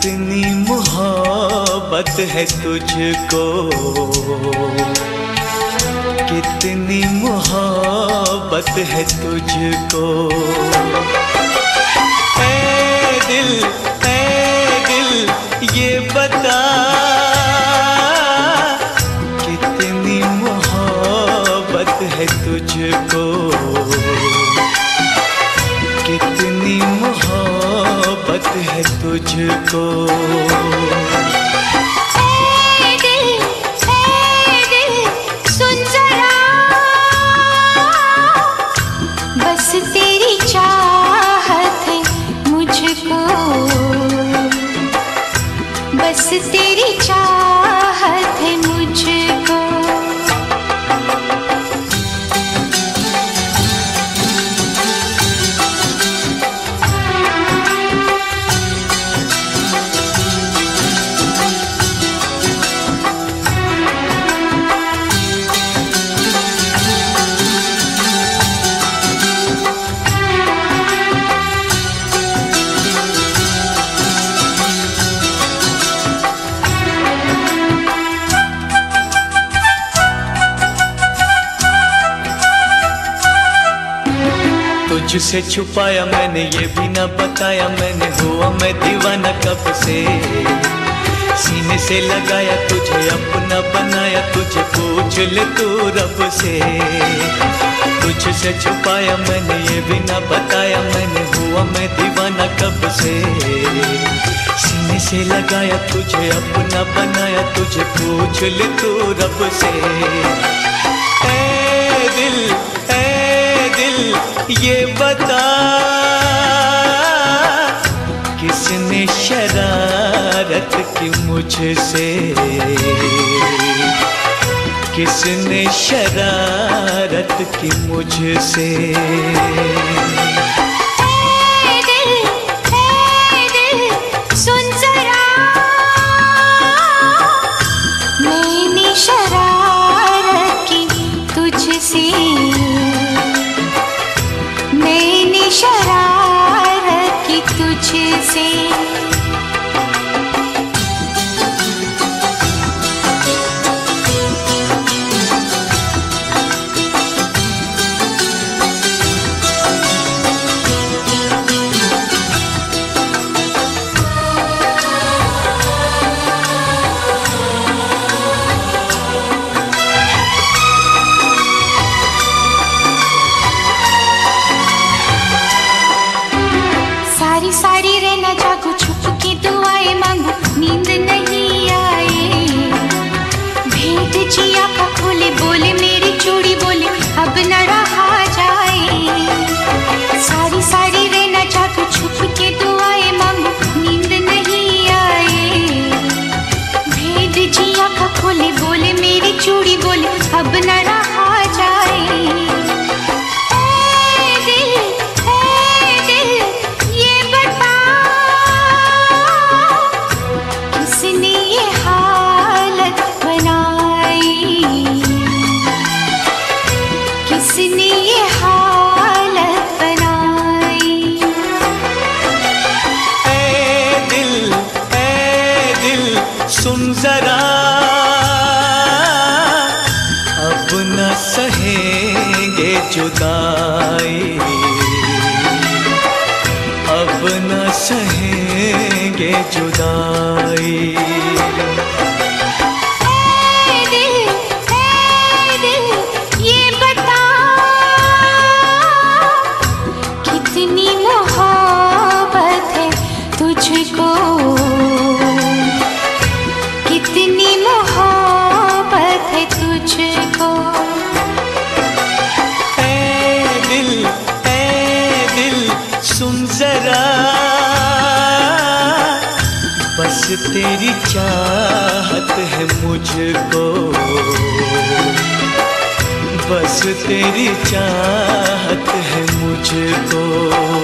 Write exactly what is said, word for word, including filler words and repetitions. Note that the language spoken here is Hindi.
कितनी मोहब्बत है तुझको, कितनी मोहब्बत है तुझको। ऐ दिल ऐ दिल ये बता, कितनी मोहब्बत है तुझको, कितनी मोहब्बत है तुझको। ऐ दिल ऐ दिल सुन जरा, बस तेरी चाहत है मुझको, बस तेरी चाहत है मुझको। तुझसे छुपाया मैंने ये भी ना बताया मैंने, हुआ मैं दीवाना कब से। सीने से लगाया तुझे अपना बनाया, तुझे पूछ ले तू रब से। तुझसे छुपाया मैंने ये भी ना बताया मैंने, हुआ मैं दीवाना कब से। सीने से लगाया तुझे अपना बनाया, तुझे पूछ ले तू रब से। ऐ दिल ऐ दिल ये बता, किसने शरारत की मुझसे, किसने शरारत की मुझसे। ऐ दिल ऐ दिल सुन जरा, मैंने शरारत की तुझसे, मैंने शरारत की तुझसे। सारी सारी रहना जागो, छुप के दुआएं मांगो, नींद नहीं आए। भेंट जिया का खोले, बोले मेरी चूड़ी बोले अब न रहा जाए। सारी सारी रहना जागो, छुप के दुआएं मांगो, नींद नहीं आए। भेंट जिया का खोले, बोले मेरी चूड़ी बोले अब न रहा जाए। किसने ये हालत बनाई? ऐ दिल ऐ दिल सुन जरा, अब न सहेंगे जुदाई, अब न सहेंगे जुदाई। तुझको कितनी मोहब्बत है तुझको। ऐ दिल ऐ दिल सुन जरा, बस तेरी चाहत है मुझको, बस तेरी चाहत है मुझको।